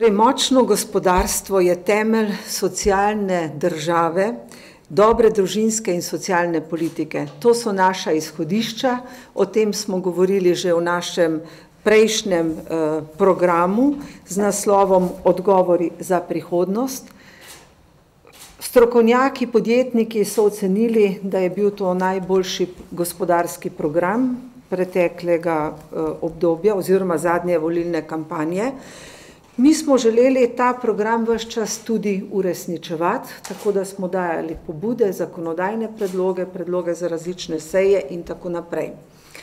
Močno gospodarstvo je temelj socialne države, dobre družinske in socialne politike. To so naša izhodišča, o tem smo govorili že v našem prejšnjem programu z naslovom Odgovori za prihodnost. Strokovnjaki, podjetniki so ocenili, da je bil to najboljši gospodarski program preteklega obdobja oziroma zadnje volilne kampanje. Mi smo želeli ta program ves čas tudi uresničevati, tako da smo dajali pobude, zakonodajne predloge, predloge za različne seje in tako naprej.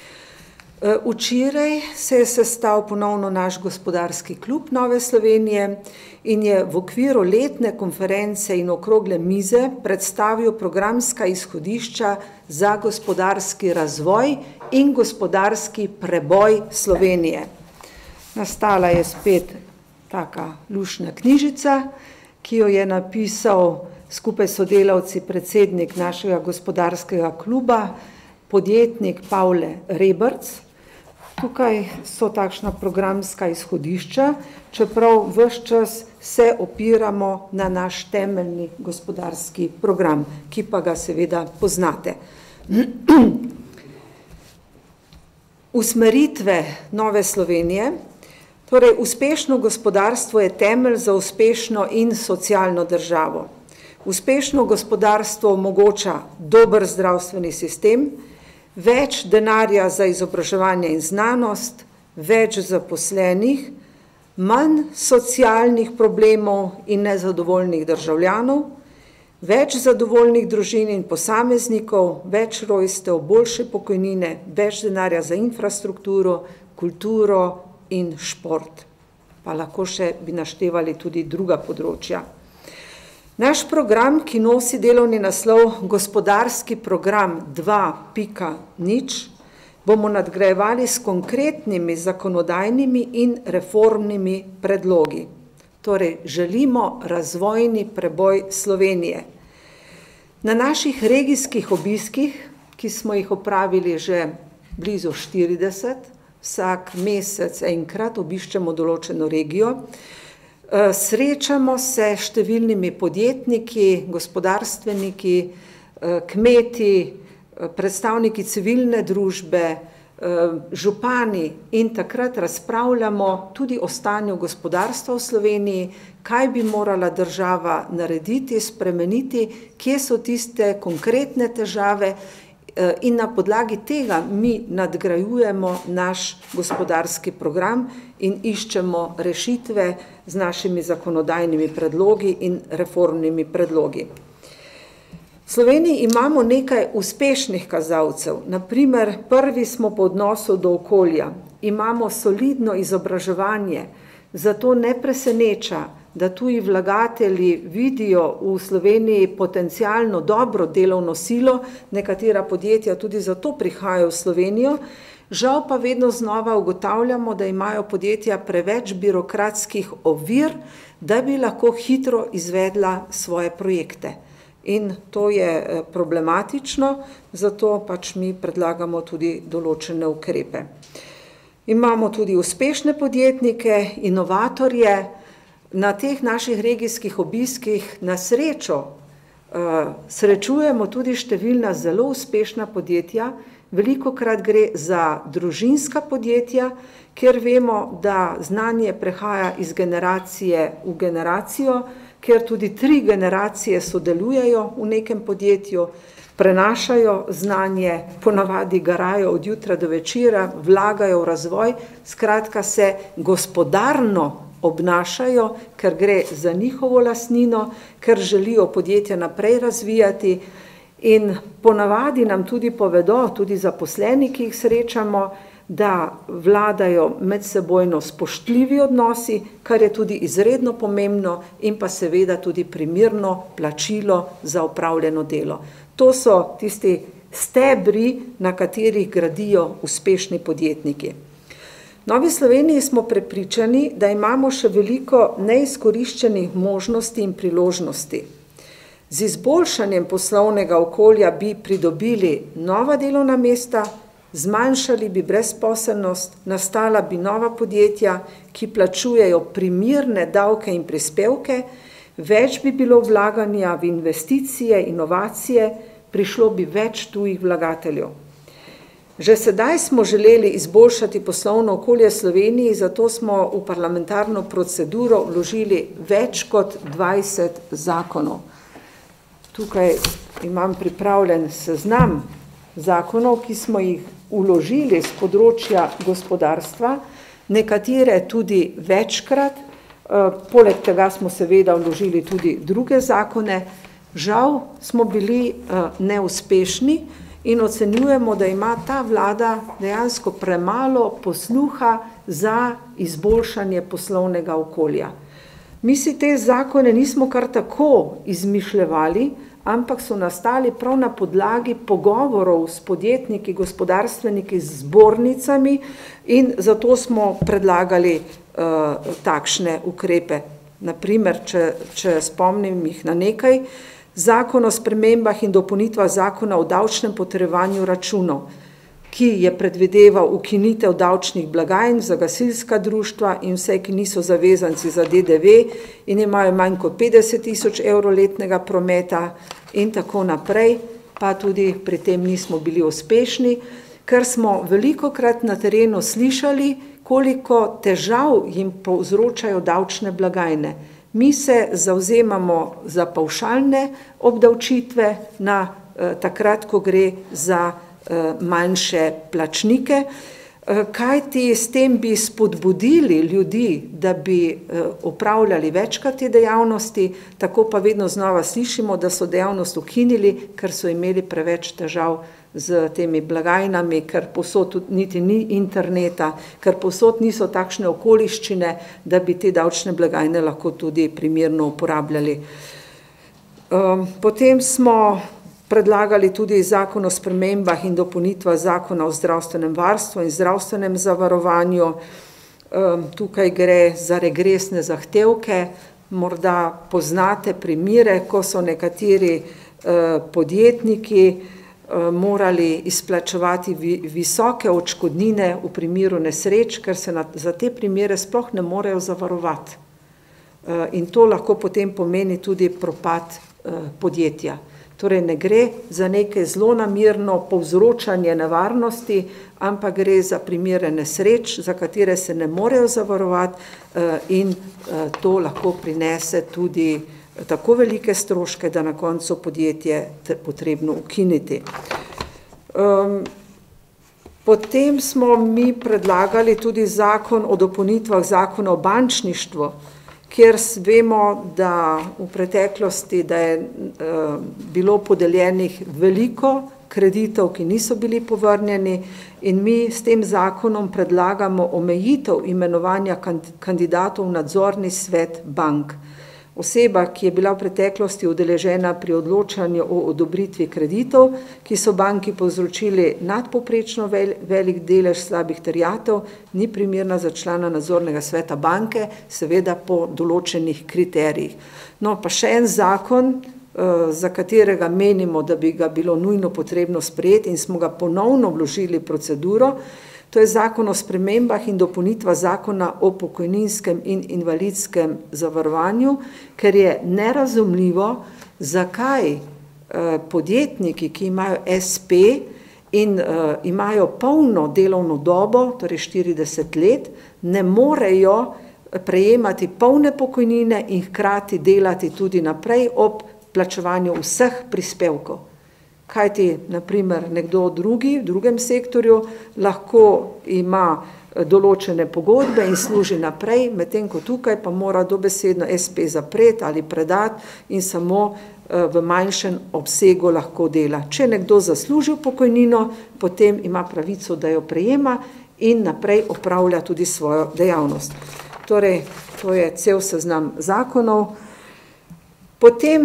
Včeraj se je sestal ponovno naš gospodarski klub Nove Slovenije in je v okviru letne konference in okrogle mize predstavil programska izhodišča za gospodarski razvoj in gospodarski preboj Slovenije. Nastala je spet taka lušna knjižica, ki jo je napisal skupaj s sodelavci predsednik našega gospodarskega kluba, podjetnik Pavle Rebrc. Tukaj so takšna programska izhodišča, čeprav ves čas se opiramo na naš temeljni gospodarski program, ki pa ga seveda poznate. Usmeritve Nove Slovenije. Torej, uspešno gospodarstvo je temelj za uspešno in socialno državo. Uspešno gospodarstvo omogoča dober zdravstveni sistem, več denarja za izobraževanje in znanost, več zaposlenih, manj socialnih problemov in nezadovoljnih državljanov, več zadovoljnih družin in posameznikov, več rojstev, boljše pokojnine, več denarja za infrastrukturo, kulturo in šport. Pa lahko še bi naštevali tudi druga področja. Naš program, ki nosi delovni naslov Gospodarski program 2.0, bomo nadgrajevali s konkretnimi zakonodajnimi in reformnimi predlogi. Torej, želimo razvojni preboj Slovenije. Na naših regijskih obiskih, ki smo jih opravili že blizu 40, vsak mesec enkrat obiščemo določeno regijo, srečamo se s številnimi podjetniki, gospodarstveniki, kmeti, predstavniki civilne družbe, župani in takrat razpravljamo tudi o stanju gospodarstva v Sloveniji, kaj bi morala država narediti, spremeniti, kje so tiste konkretne težave in na podlagi tega mi nadgrajujemo naš gospodarski program in iščemo rešitve z našimi zakonodajnimi predlogi in reformnimi predlogi. V Sloveniji imamo nekaj uspešnih kazalcev. Naprimer, prvi smo po odnosu do okolja. Imamo solidno izobraževanje, zato ne preseneča, da tuji vlagatelji vidijo v Sloveniji potencialno dobro delovno silo, nekatera podjetja tudi zato prihajajo v Slovenijo, žal pa vedno znova ugotavljamo, da imajo podjetja preveč birokratskih ovir, da bi lahko hitro izvedla svoje projekte. In to je problematično, zato pač mi predlagamo tudi določene ukrepe. Imamo tudi uspešne podjetnike, inovatorje. Na teh naših regijskih obiskih na srečo srečujemo tudi številna zelo uspešna podjetja. Velikokrat gre za družinska podjetja, kjer vemo, da znanje prehaja iz generacije v generacijo, kjer tudi 3 generacije sodelujejo v nekem podjetju, prenašajo znanje, ponavadi garajo od jutra do večera, vlagajo v razvoj, skratka se gospodarno obnašajo, ker gre za njihovo lastnino, ker želijo podjetja naprej razvijati in ponavadi nam tudi povedo, tudi zaposleni, ki jih srečamo, da vladajo medsebojno spoštljivi odnosi, kar je tudi izredno pomembno in pa seveda tudi primerno plačilo za opravljeno delo. To so tisti stebri, na katerih gradijo uspešni podjetniki. V Novi Sloveniji smo prepričani, da imamo še veliko neizkoriščenih možnosti in priložnosti. Z izboljšanjem poslovnega okolja bi pridobili nova delovna mesta, Zmanjšali bi brezposelnost, nastala bi nova podjetja, ki plačujejo primerne davke in prispevke, več bi bilo vlaganja v investicije, inovacije, prišlo bi več tujih vlagateljev. Že sedaj smo želeli izboljšati poslovno okolje Sloveniji, zato smo v parlamentarno proceduro vložili več kot 20 zakonov. Tukaj imam pripravljen seznam zakonov, ki smo jih vložili z področja gospodarstva, nekatere tudi večkrat, poleg tega smo seveda vložili tudi druge zakone. Žal smo bili neuspešni in ocenjujemo, da ima ta vlada dejansko premalo posluha za izboljšanje poslovnega okolja. Mi si te zakone nismo kar tako izmišljevali, ampak so nastali prav na podlagi pogovorov s podjetniki, gospodarstveniki, z zbornicami in zato smo predlagali takšne ukrepe. Naprimer, če spomnim jih na nekaj, Zakon o spremembah in dopolnitvah zakona o davčnem potrjevanju računov, ki je predvideval ukinitev davčnih blagajn za gasilska društva in vse, ki niso zavezanci za DDV in imajo manj kot 50 000 evrov letnega prometa in tako naprej, pa tudi pri tem nismo bili uspešni, ker smo velikokrat na terenu slišali, koliko težav jim povzročajo davčne blagajne. Mi se zavzemamo za pavšalne obdavčitve takrat, ko gre za manjše plačnike, kajti s tem bi spodbudili ljudi, da bi opravljali večkrat te dejavnosti, tako pa vedno znova slišimo, da so dejavnost ukinili, ker so imeli preveč težav z temi blagajnami, ker povsod niti ni interneta, ker povsod niso takšne okoliščine, da bi te davčne blagajne lahko tudi primerno uporabljali. Potem smo predlagali tudi zakon o spremembah in dopolnitvah zakona o zdravstvenem varstvu in zdravstvenem zavarovanju. Tukaj gre za regresne zahtevke, morda poznate primere, ko so nekateri podjetniki morali izplačevati visoke odškodnine v primeru nesreč, ker se za te primere sploh ne morejo zavarovati. In to lahko potem pomeni tudi propad podjetja. Torej ne gre za neke zlonamerno povzročanje nevarnosti, ampak gre za primere nesreč, za katere se ne morejo zavarovati in to lahko prinese tudi tako velike stroške, da na koncu podjetje potrebno ukiniti. Potem smo mi predlagali tudi zakon o dopolnitvah zakona o bančništvu, kjer vemo, da v preteklosti, da je bilo podeljenih veliko kreditov, ki niso bili povrnjeni in mi s tem zakonom predlagamo omejitev imenovanja kandidatov v nadzorni svet bank. Oseba, ki je bila v preteklosti udeležena pri odločanju o odobritvi kreditov, ki so banki povzročili nadpovprečno velik delež slabih terjatev, ni primerna za člana nadzornega sveta banke, seveda po določenih kriterijih. No, pa še en zakon, za katerega menimo, da bi ga bilo nujno potrebno sprejeti in smo ga ponovno vložili v proceduro, to je zakon o spremembah in dopolnitvah zakona o pokojninskem in invalidskem zavarovanju, ker je nerazumljivo, zakaj podjetniki, ki imajo SP in imajo polno delovno dobo, torej 40 let, ne morejo prejemati polne pokojnine in hkrati delati tudi naprej ob plačevanju vseh prispevkov. Kajti, naprimer, nekdo drugi, v drugem sektorju, lahko ima določene pogodbe in služi naprej, medtem ko tukaj pa mora dobesedno SP zapreti ali predati in samo v manjšem obsegu lahko dela. Če nekdo zasluži pokojnino, potem ima pravico, da jo prejema in naprej opravlja tudi svojo dejavnost. Torej, to je cel seznam zakonov. Potem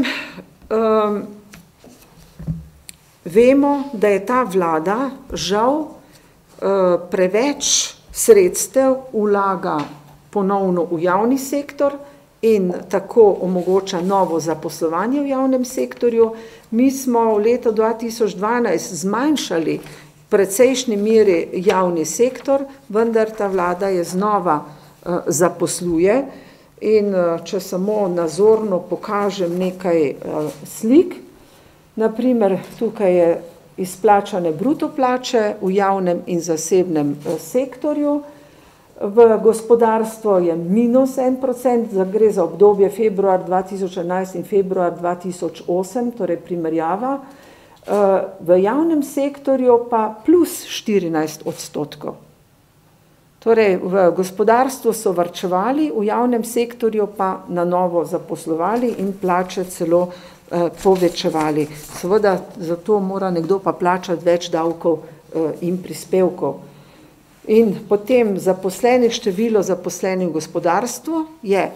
vemo, da je ta vlada žal preveč sredstev vlaga ponovno v javni sektor in tako omogoča novo zaposlovanje v javnem sektorju. Mi smo v letu 2012 zmanjšali precejšnji meri javni sektor, vendar ta vlada je znova zaposluje in če samo nazorno pokažem nekaj slik, naprimer tukaj je izplačane bruto plače v javnem in zasebnem sektorju, v gospodarstvo je -1%, gre za obdobje februar 2011 in februar 2008, torej primerjava, v javnem sektorju pa +14%. Torej v gospodarstvu so varčevali, v javnem sektorju pa na novo zaposlovali in plače celo povečevali. Seveda zato mora nekdo pa plačati več davkov in prispevkov. In potem število zaposlenih v gospodarstvu je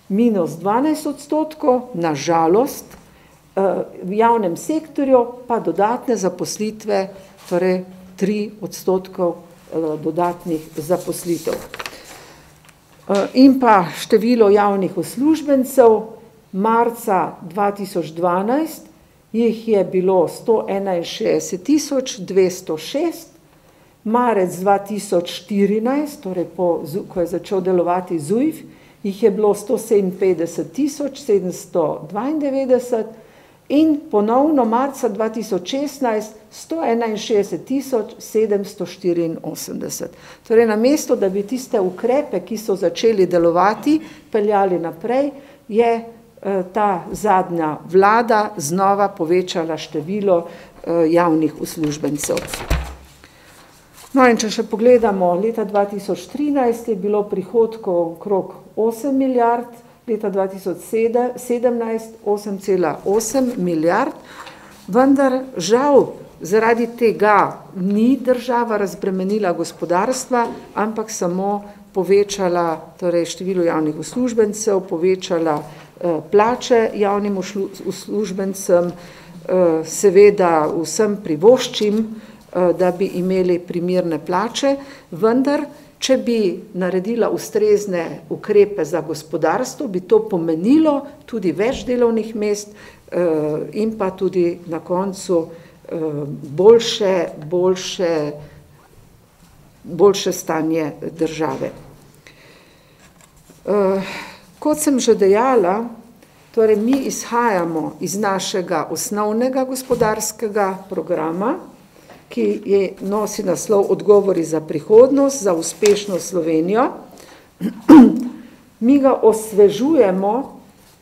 -12%, na žalost, v javnem sektorju pa dodatne zaposlitve, torej 3% dodatnih zaposlitev. In pa število javnih uslužbencev, marca 2012 jih je bilo 161.206, marec 2014, torej ko je začel delovati ZUJF, jih je bilo 157.792 in ponovno marca 2016 161.784. Torej namesto, da bi tiste ukrepe, ki so začeli delovati, peljali naprej, je ta zadnja vlada znova povečala število javnih uslužbencev. No in če še pogledamo, leta 2013 je bilo prihodkov okrog 8 milijard, leta 2017 8,8 milijard, vendar žal zaradi tega ni država razbremenila gospodarstva, ampak samo povečala torej število javnih uslužbencev, povečala plače javnim uslužbencem, seveda vsem privoščim, da bi imeli primerne plače, vendar če bi naredila ustrezne ukrepe za gospodarstvo, bi to pomenilo tudi več delovnih mest in pa tudi na koncu boljše stanje države. Kot sem že dejala, torej mi izhajamo iz našega osnovnega gospodarskega programa, ki nosi naslov Odgovori za prihodnost, za uspešno Slovenijo. Mi ga osvežujemo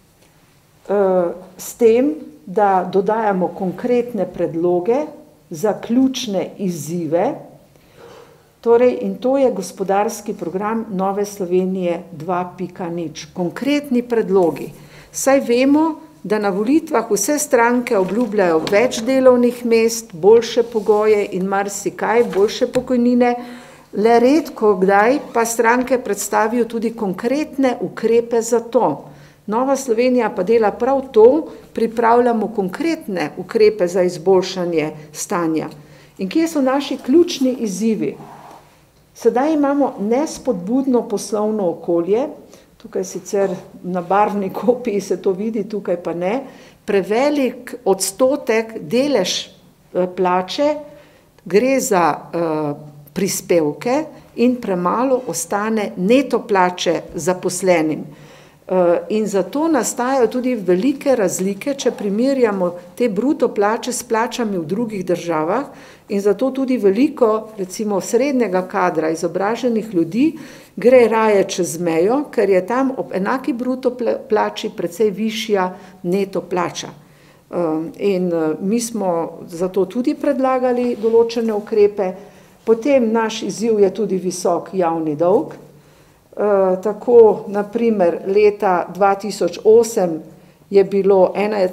s tem, da dodajamo konkretne predloge za ključne izzive, torej in to je gospodarski program Nove Slovenije 2.0. Konkretni predlogi. Saj vemo, da na volitvah vse stranke obljubljajo več delovnih mest, boljše pogoje in marsikaj, boljše pokojnine, le redko kdaj pa stranke predstavijo tudi konkretne ukrepe za to. Nova Slovenija pa dela prav to, pripravljamo konkretne ukrepe za izboljšanje stanja. In kje so naši ključni izzivi? Sedaj imamo nespodbudno poslovno okolje, tukaj sicer na barvni kopiji se to vidi, tukaj pa ne, prevelik odstotek, delež plače gre za prispevke in premalo ostane neto plače zaposlenim. In zato nastajajo tudi velike razlike, če primerjamo te bruto plače s plačami v drugih državah, in zato tudi veliko, recimo srednjega kadra, izobraženih ljudi, gre raje čez mejo, ker je tam ob enaki bruto plači precej višja neto plača. In mi smo zato tudi predlagali določene ukrepe. Potem naš izziv je tudi visok javni dolg. Tako, naprimer, leta 2008 je bilo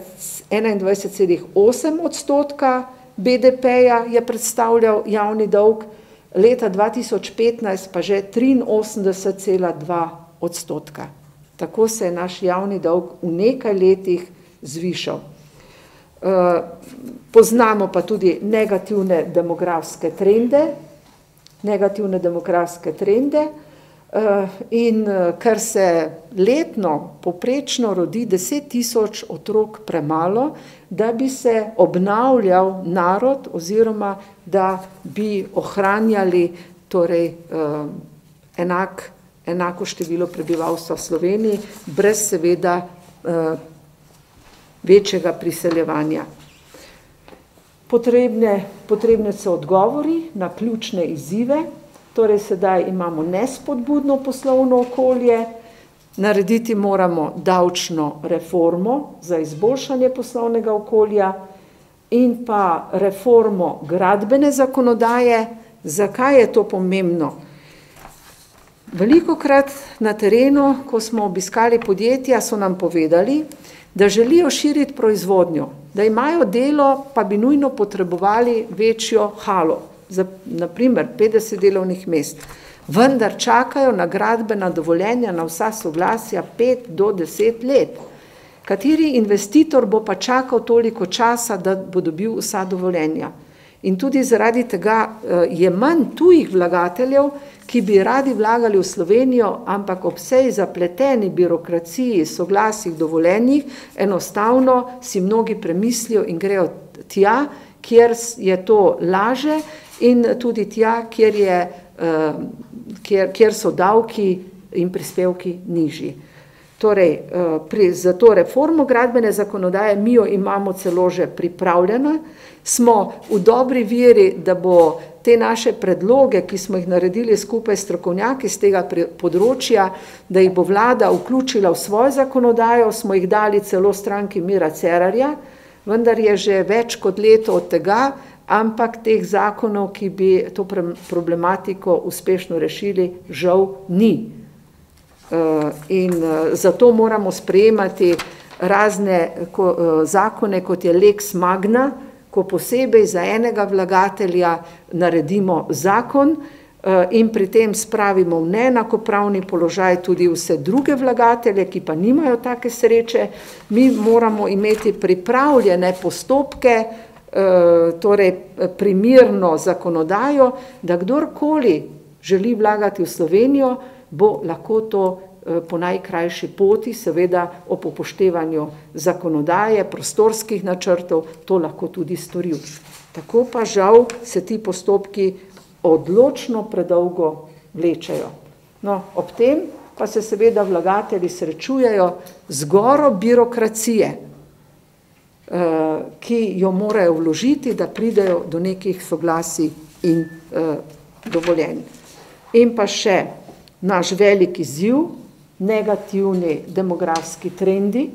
21,8% BDP-ja je predstavljal javni dolg, leta 2015 pa že 83,2%. Tako se je naš javni dolg v nekaj letih zvišal. Poznamo pa tudi negativne demografske trende. in ker se letno poprečno rodi 10 000 otrok premalo, da bi se obnavljal narod oziroma da bi ohranjali torej, enako število prebivalstva v Sloveniji, brez seveda večjega priseljevanja. Potrebne so odgovori na ključne izzive, torej sedaj imamo nespodbudno poslovno okolje, narediti moramo davčno reformo za izboljšanje poslovnega okolja in pa reformo gradbene zakonodaje. Zakaj je to pomembno? Velikokrat na terenu, ko smo obiskali podjetja, so nam povedali, da želijo širiti proizvodnjo, da imajo delo, pa bi nujno potrebovali večjo halo, za naprimer 50 delovnih mest, vendar čakajo na gradbena dovoljenja, na vsa soglasja 5 do 10 let. Kateri investitor bo pa čakal toliko časa, da bo dobil vsa dovoljenja? In tudi zaradi tega je manj tujih vlagateljev, ki bi radi vlagali v Slovenijo, ampak ob vsej zapleteni birokraciji, soglasjih, dovoljenjih, enostavno si mnogi premislijo in grejo tja, kjer je to laže in tudi tja, kjer so davki in prispevki nižji. Torej, za to reformo gradbene zakonodaje, mi jo imamo celo že pripravljeno, smo v dobri veri, da bo te naše predloge, ki smo jih naredili skupaj s strokovnjaki z tega področja, da jih bo vlada vključila v svojo zakonodajo, smo jih dali celo stranki Mira Cerarja, vendar je že več kot leto od tega, ampak teh zakonov, ki bi to problematiko uspešno rešili, žal ni. In zato moramo sprejemati razne zakone, kot je Lex Magna, ko posebej za enega vlagatelja naredimo zakon in pri tem spravimo v neenakopravni položaj tudi vse druge vlagatelje, ki pa nimajo take sreče. Mi moramo imeti pripravljene postopke, torej primerno zakonodajo, da kdorkoli želi vlagati v Slovenijo, bo lahko to po najkrajši poti, seveda ob upoštevanju zakonodaje, prostorskih načrtov, to lahko tudi storil. Tako pa žal se ti postopki odločno predolgo vlečejo. No, ob tem pa se seveda vlagatelji srečujejo z goro birokracije, ki jo morajo vložiti, da pridejo do nekih soglasij in dovoljenj. In pa še naš velik izziv, negativni demografski trendi,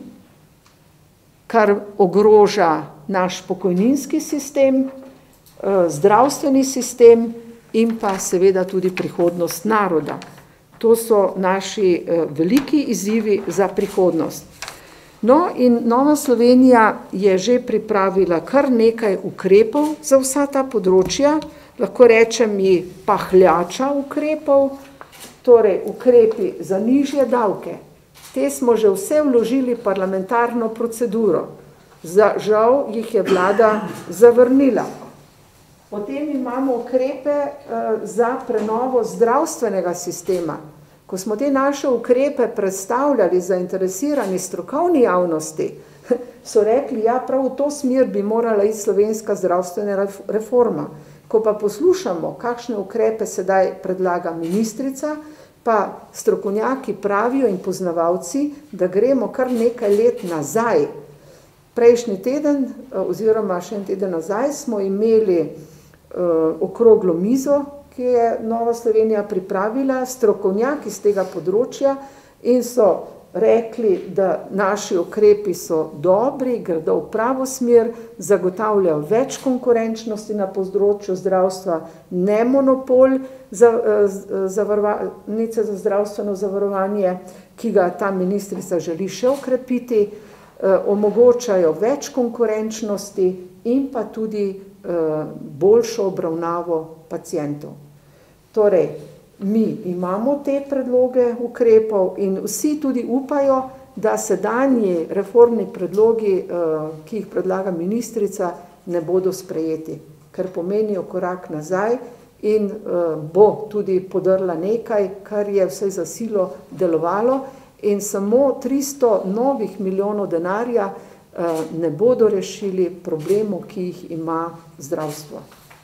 kar ogroža naš pokojninski sistem, zdravstveni sistem in pa seveda tudi prihodnost naroda. To so naši veliki izzivi za prihodnost. No, in Nova Slovenija je že pripravila kar nekaj ukrepov za vsa ta področja, lahko rečem ji pahljača ukrepov, torej ukrepi za nižje davke. Te smo že vse vložili parlamentarno proceduro. Žal jih je vlada zavrnila. Potem imamo ukrepe za prenovo zdravstvenega sistema. Ko smo te naše ukrepe predstavljali zainteresirani strokovni javnosti, so rekli, ja, prav v to smer bi morala iti slovenska zdravstvena reforma. Ko pa poslušamo, kakšne ukrepe sedaj predlaga ministrica, pa strokovnjaki pravijo in poznavalci, da gremo kar nekaj let nazaj. Prejšnji teden, oziroma še en teden nazaj, smo imeli okroglo mizo, ki je Nova Slovenija pripravila, strokovnjaki z tega področja in so rekli, da naši ukrepi so dobri, gredo v pravo smer, zagotavljajo več konkurenčnosti na področju zdravstva, ne monopol zavarovalnice za zdravstveno zavarovanje, ki ga ta ministrica želi še okrepiti, omogočajo več konkurenčnosti in pa tudi boljšo obravnavo pacientov. Torej, mi imamo te predloge ukrepov in vsi tudi upajo, da sedanji reformni predlogi, ki jih predlaga ministrica, ne bodo sprejeti, ker pomenijo korak nazaj in bo tudi podrla nekaj, kar je vse za silo delovalo, in samo 300 novih milijonov denarja ne bodo rešili problemov, ki jih ima zdravstvo.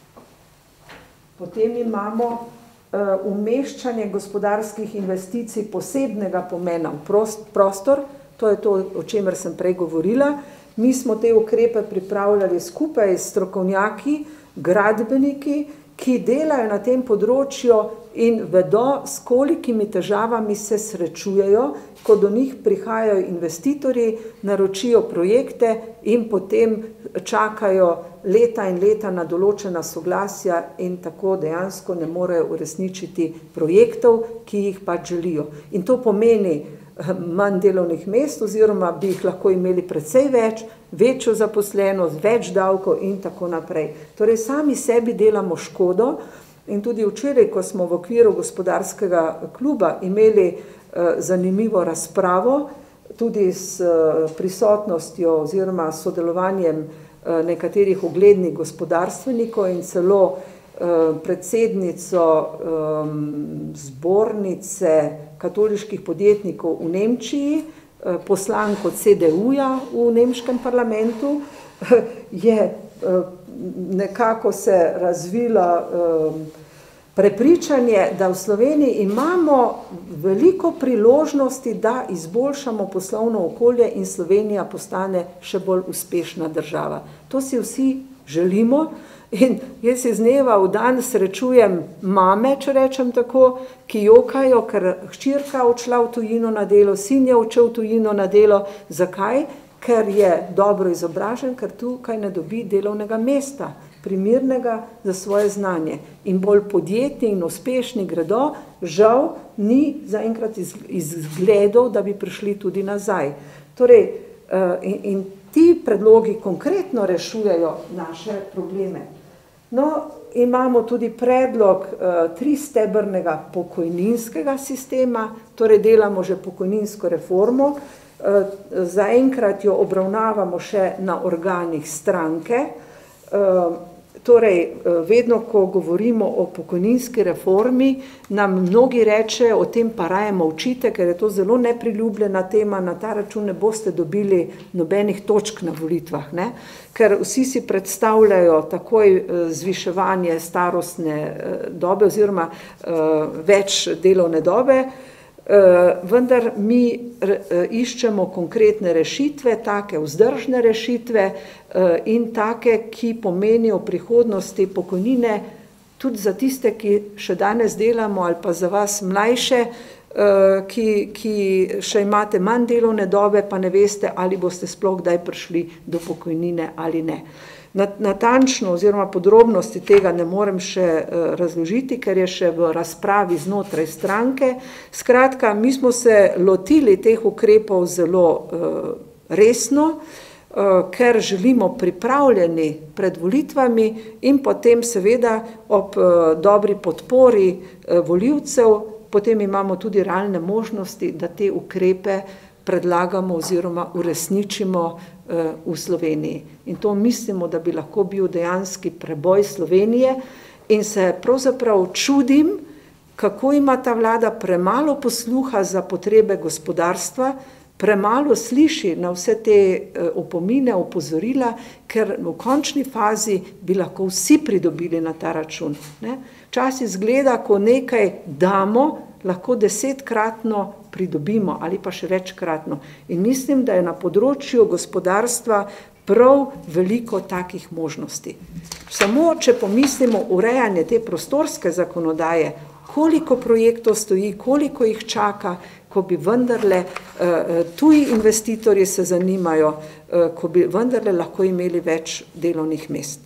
Potem imamo umeščanje gospodarskih investicij posebnega pomena v prostor, to je to, o čemer sem prej govorila. Mi smo te ukrepe pripravljali skupaj s strokovnjaki, gradbeniki, ki delajo na tem področju in vedo, s kolikimi težavami se srečujejo, ko do njih prihajajo investitorji, naročijo projekte in potem čakajo leta in leta na določena soglasja in tako dejansko ne morejo uresničiti projektov, ki jih pač želijo. In to pomeni manj delovnih mest, oziroma bi jih lahko imeli precej več, večjo zaposlenost, več davkov in tako naprej. Torej, sami sebi delamo škodo in tudi včeraj, ko smo v okviru gospodarskega kluba imeli zanimivo razpravo, tudi s prisotnostjo oziroma sodelovanjem nekaterih uglednih gospodarstvenikov in celo predsednico zbornice katoliških podjetnikov v Nemčiji, poslanko CDU-ja v nemškem parlamentu, je nekako se razvila prepričanje, da v Sloveniji imamo veliko priložnosti, da izboljšamo poslovno okolje in Slovenija postane še bolj uspešna država. To si vsi želimo. In jaz iz dneva v dan srečujem mame, če rečem tako, ki jokajo, ker hčerka odšla v tujino na delo, sin je odšel v tujino na delo. Zakaj? Ker je dobro izobražen, ker tukaj ne dobi delovnega mesta, primernega za svoje znanje. In bolj podjetni in uspešni gredo, žal ni zaenkrat izgledov, da bi prišli tudi nazaj. Torej, in ti predlogi konkretno rešujejo naše probleme. No, imamo tudi predlog tristebrnega pokojninskega sistema, torej delamo že pokojninsko reformo, zaenkrat jo obravnavamo še na organih stranke. Torej, vedno, ko govorimo o pokojninski reformi, nam mnogi rečejo, o tem pa raje molčite, ker je to zelo nepriljubljena tema, na ta račun ne boste dobili nobenih točk na volitvah, ne? Ker vsi si predstavljajo takoj zviševanje starostne dobe oziroma več delovne dobe, vendar mi iščemo konkretne rešitve, take vzdržne rešitve in take, ki pomenijo v prihodnosti pokojnine tudi za tiste, ki še danes delamo, ali pa za vas mlajše, ki še imate manj delovne dobe, pa ne veste, ali boste sploh kdaj prišli do pokojnine ali ne. Natančno oziroma podrobnosti tega ne morem še razložiti, ker je še v razpravi znotraj stranke. Skratka, mi smo se lotili teh ukrepov zelo resno, ker želimo pripravljeni pred volitvami in potem seveda ob dobri podpori volivcev, potem imamo tudi realne možnosti, da te ukrepe predlagamo oziroma uresničimo v Sloveniji. In to mislimo, da bi lahko bil dejanski preboj Slovenije in se pravzaprav čudim, kako ima ta vlada premalo posluha za potrebe gospodarstva, premalo sliši na vse te opomine, opozorila, ker v končni fazi bi lahko vsi pridobili na ta račun. Včasih izgleda, ko nekaj damo, lahko 10-kratno pridobimo ali pa še večkratno. In mislim, da je na področju gospodarstva prav veliko takih možnosti. Samo, če pomislimo urejanje te prostorske zakonodaje, koliko projektov stoji, koliko jih čaka, ko bi vendarle tuji investitorji se zanimajo, ko bi vendarle lahko imeli več delovnih mest.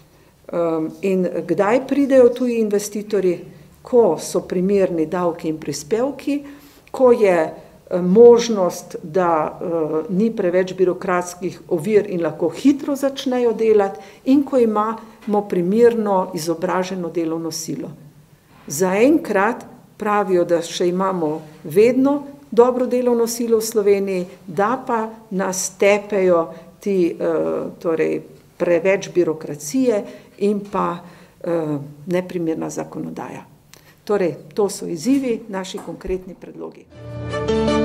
In kdaj pridejo tuji investitorji? Ko so primerni davki in prispevki, ko je možnost, da ni preveč birokratskih ovir in lahko hitro začnejo delati in ko imamo primerno izobraženo delovno silo. Zaenkrat pravijo, da še imamo vedno dobro delovno silo v Sloveniji, da pa nas tepejo ti torej preveč birokracije in pa neprimerna zakonodaja. Torej, to so izzivi, naši konkretni predlogi.